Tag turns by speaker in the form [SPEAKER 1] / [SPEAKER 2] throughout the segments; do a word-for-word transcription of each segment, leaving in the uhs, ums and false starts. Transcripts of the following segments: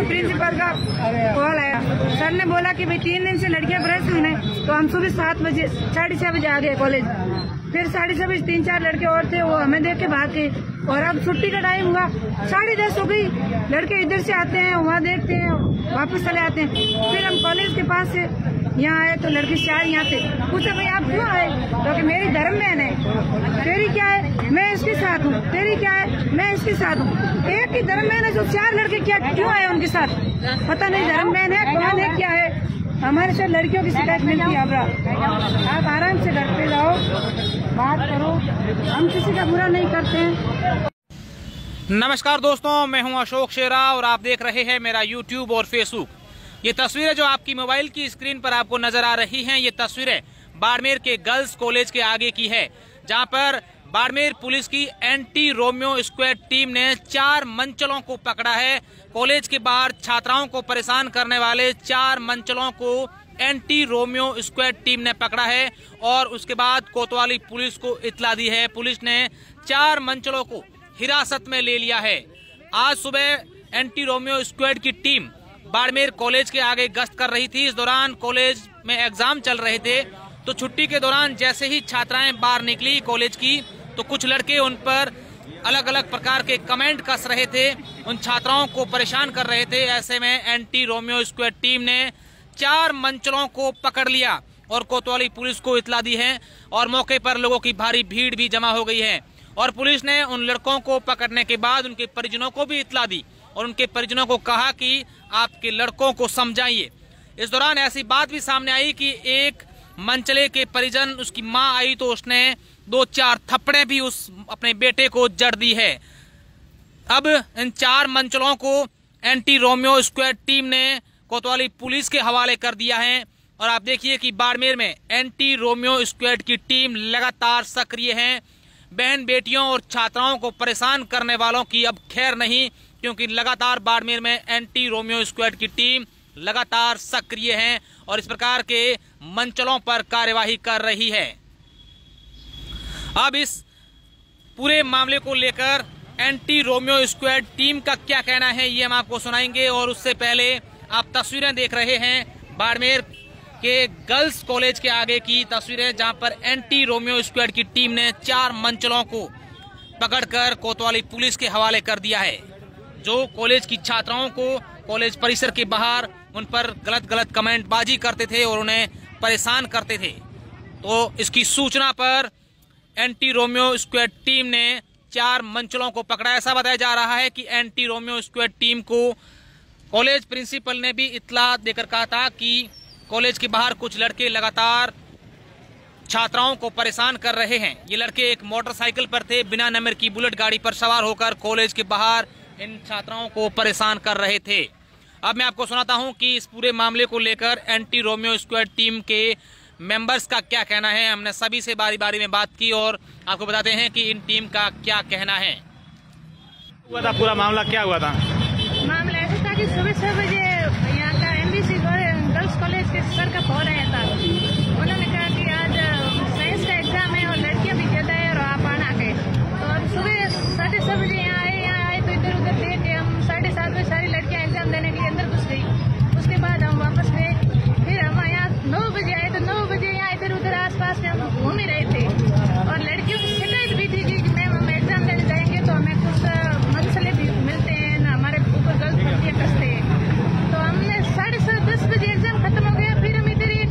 [SPEAKER 1] Principal का call आया। Sir ने बोला कि भाई तीन दिन से लड़कियां ब्रश हुई हैं, तो हम सुबह सात बजे साढ़े छह बजे आ गए कॉलेज। फिर साढ़े छह बजे तीन चार लड़के और थे, वो हमें देख के भाग गए। और अब छुट्टी का टाइम हुआ, साढ़े दस हो गई। लड़के इधर से आते हैं, वहाँ देखते हैं, वापस चले आते हैं। फिर हम कॉलेज के पास से यहाँ आए तो लड़के चार यहाँ थे। पूछा भाई आप क्यों आए? क्योंकि तो मेरी धर्म बहन है। तेरी क्या है? मैं इसके साथ हूँ। तेरी क्या है? मैं इसके साथ हूँ। एक ही धर्म बहन है, जो चार लड़के क्या क्यों आए उनके साथ? पता नहीं धर्म बहन है, कौन है, क्या है। हमारे साथ लड़कियों की शिकायत मिलती है। अब आप आराम से घर पे जाओ, बात करो, हम किसी का बुरा नहीं करते हैं।
[SPEAKER 2] नमस्कार दोस्तों, मैं हूं अशोक शेरा और आप देख रहे हैं मेरा यूट्यूब और फेसबुक। ये तस्वीरें जो आपकी मोबाइल की स्क्रीन पर आपको नजर आ रही हैं, ये तस्वीरें बाड़मेर के गर्ल्स कॉलेज के आगे की है, जहां पर बाड़मेर पुलिस की एंटी रोमियो स्क्वाड टीम ने चार मंचलों को पकड़ा है। कॉलेज के बाहर छात्राओं को परेशान करने वाले चार मंचलों को एंटी रोमियो स्क्वाड टीम ने पकड़ा है और उसके बाद कोतवाली पुलिस को इत्तला दी है। पुलिस ने चार मंचलों को हिरासत में ले लिया है। आज सुबह एंटी रोमियो स्क्वाड की टीम बाड़मेर कॉलेज के आगे गश्त कर रही थी। इस दौरान कॉलेज में एग्जाम चल रहे थे, तो छुट्टी के दौरान जैसे ही छात्राएं बाहर निकली कॉलेज की, तो कुछ लड़के उन पर अलग अलग प्रकार के कमेंट कस रहे थे, उन छात्राओं को परेशान कर रहे थे। ऐसे में एंटी रोमियो स्क्वाड टीम ने चार मंचलों को पकड़ लिया और कोतवाली पुलिस को इत्तला दी है और मौके पर लोगों की भारी भीड़ भी जमा हो गई है। और पुलिस ने उन लड़कों को पकड़ने के बाद उनके परिजनों को भी इत्तला दी और उनके परिजनों को कहा कि आपके लड़कों को समझाइए। इस दौरान ऐसी बात भी सामने आई कि एक मंचले के परिजन, उसकी मां आई तो उसने दो चार थप्पड़े भी उस अपने बेटे को जड़ दी है। अब इन चार मंचलों को एंटी रोमियो स्क्वाड टीम ने कोतवाली पुलिस के हवाले कर दिया है। और आप देखिए कि बाड़मेर में एंटी रोमियो स्क्वाड की टीम लगातार सक्रिय है। बहन बेटियों और छात्राओं को परेशान करने वालों की अब खैर नहीं, क्योंकि लगातार बाड़मेर में एंटी रोमियो स्क्वाड की टीम लगातार सक्रिय है और इस प्रकार के मंचलों पर कार्यवाही कर रही है। अब इस पूरे मामले को लेकर एंटी रोमियो स्क्वाड टीम का क्या कहना है, ये हम आपको सुनाएंगे। और उससे पहले आप तस्वीरें देख रहे हैं बाड़मेर के गर्ल्स कॉलेज के आगे की तस्वीरें, जहां पर एंटी रोमियो स्क्वाड की टीम ने चार मंचलों को पकड़कर कोतवाली पुलिस के हवाले कर दिया है, जो कॉलेज की छात्राओं को कॉलेज परिसर के बाहर उन पर गलत गलत कमेंट बाजी करते थे और उन्हें परेशान करते थे। तो इसकी सूचना पर एंटी रोमियो स्क्वाड टीम ने चार मंचलों को पकड़ा। ऐसा बताया जा रहा है कि एंटी रोमियो स्क्वाड टीम को कॉलेज प्रिंसिपल ने भी इत्तला देकर कहा था कि कॉलेज के बाहर कुछ लड़के लगातार छात्राओं को परेशान कर रहे हैं। ये लड़के एक मोटरसाइकिल पर थे, बिना नंबर की बुलेट गाड़ी पर सवार होकर कॉलेज के बाहर इन छात्राओं को परेशान कर रहे थे। अब मैं आपको सुनाता हूं कि इस पूरे मामले को लेकर एंटी रोमियो स्क्वाड टीम के मेंबर्स का क्या कहना है। हमने सभी से बारी बारी में बात की और आपको बताते हैं कि इन टीम का क्या कहना है।
[SPEAKER 3] हुआ था पूरा मामला, क्या हुआ था?
[SPEAKER 1] मामला ऐसा था कि सुबह छह बजे यहाँ का एमबीसी गर्ल्स कॉलेज के सर का फोन आया था। उन्होंने कहा कि आज साइंस का एग्जाम है और लड़कियां भी ज्यादा है और आप आना के। तो हम सुबह साढ़े छह बजे यहाँ आए यहाँ आए तो इधर उधर देख के हम साढ़े सात बजे सारी लड़कियां एग्जाम देने के लिए अंदर घुस गई। उसके बाद हम वापस गए, फिर हम यहाँ नौ बजे आए तो नौ बजे यहाँ इधर उधर आस पास में हम घूम ही रहे थे और लड़कियों की शिकायत भी थी कि मैम हम एग्जाम देने जाएंगे तो हमें कुछ मसले भी मिलते हैं ना, हमारे ऊपर गलत फर्जियाँ कसते हैं। तो हमने साढ़े सात दस बजे एग्जाम खत्म हो गया। फिर हम इधर एक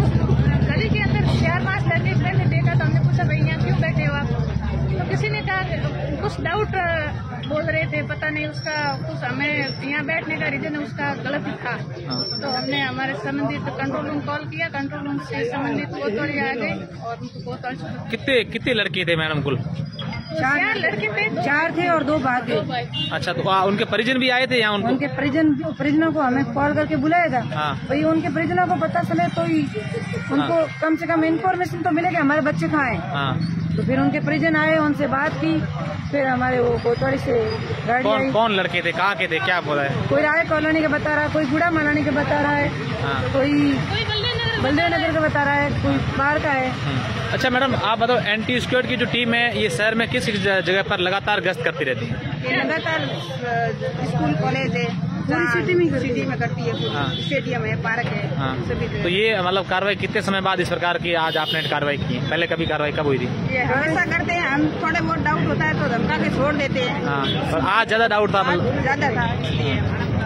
[SPEAKER 1] गली के अंदर चार पांच लड़के बैठे देखा तो हमने पूछा भाई यहाँ क्यों बैठे हो आप? तो किसी ने कहा कुछ डाउट बोल रहे थे, पता नहीं उसका कुछ हमें यहाँ बैठने का रीजन उसका गलत ही था। तो हमने हमारे संबंधित कंट्रोल रूम कॉल किया, कंट्रोल रूम से संबंधित कोतवाली आ गए और उनको कोतवाली।
[SPEAKER 3] कितने कितने लड़के थे मैडम कुल?
[SPEAKER 1] चार लड़के थे, चार थे और दो भाग गए।
[SPEAKER 3] अच्छा, तो आ, उनके परिजन भी आए थे यहाँ? उनको
[SPEAKER 1] उनके परिजन परिजनों को हमें कॉल करके बुलाया था।
[SPEAKER 3] हाँ।
[SPEAKER 1] भाई उनके परिजनों को पता चले तो ही उनको हाँ। कम से कम इन्फॉर्मेशन तो मिलेगा हमारे बच्चे कहाँ हैं।
[SPEAKER 3] हाँ।
[SPEAKER 1] तो फिर उनके परिजन आए, उनसे बात की, फिर हमारे वो कोतवाली से गाड़ी
[SPEAKER 3] कौन
[SPEAKER 1] आई।
[SPEAKER 3] कौन लड़के थे, कहाँ के थे, क्या बोला है?
[SPEAKER 1] कोई राय कॉलोनी का बता रहा है, कोई गुड़ा मालानी का बता रहा है,
[SPEAKER 3] हाँ।
[SPEAKER 1] कोई बलदेव नगर का बता रहा है, कोई बाहर का है।
[SPEAKER 3] अच्छा मैडम, आप बताओ एंटी स्क्वाड की जो टीम है ये शहर में किस जगह पर लगातार गश्त करती रहती है?
[SPEAKER 1] लगातार स्कूल कॉलेज है, पूरी सिटी में सिटी में करती है,
[SPEAKER 3] हाँ।
[SPEAKER 1] स्टेडियम है, पार्क है,
[SPEAKER 3] हाँ।
[SPEAKER 1] सभी
[SPEAKER 3] तो ये मतलब कार्रवाई कितने समय बाद इस प्रकार की आज आपने कार्रवाई की? पहले कभी कार्रवाई कब हुई थी?
[SPEAKER 1] ये हमेशा करते हैं हम, थोड़े बहुत डाउट होता है तो धमका के छोड़ देते हैं।
[SPEAKER 3] हाँ, और आज ज्यादा डाउट था मतलब?
[SPEAKER 1] ज्यादा था इसलिए।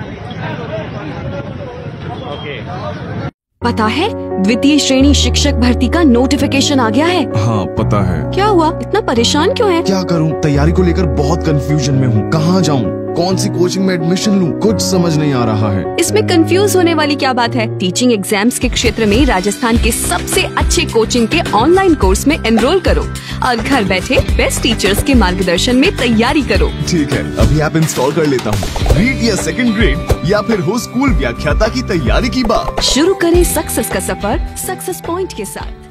[SPEAKER 3] ओके।
[SPEAKER 4] पता है द्वितीय श्रेणी शिक्षक भर्ती का नोटिफिकेशन आ गया है।
[SPEAKER 5] हाँ पता है।
[SPEAKER 4] क्या हुआ, इतना परेशान क्यों है?
[SPEAKER 5] क्या करूँ, तैयारी को लेकर बहुत कंफ्यूजन में हूँ। कहाँ जाऊँ, कौन सी कोचिंग में एडमिशन लूँ, कुछ समझ नहीं आ रहा है।
[SPEAKER 4] इसमें कंफ्यूज होने वाली क्या बात है। टीचिंग एग्जाम्स के क्षेत्र में राजस्थान के सबसे अच्छे कोचिंग के ऑनलाइन कोर्स में एनरोल करो और घर बैठे बेस्ट टीचर्स के मार्गदर्शन में तैयारी करो।
[SPEAKER 5] ठीक है, अभी ऐप इंस्टॉल कर लेता हूँ। रीड या सेकंड ग्रेड या फिर हो स्कूल व्याख्याता की तैयारी की बात।
[SPEAKER 4] शुरू करें सक्सेस का सफर सक्सेस पॉइंट के साथ।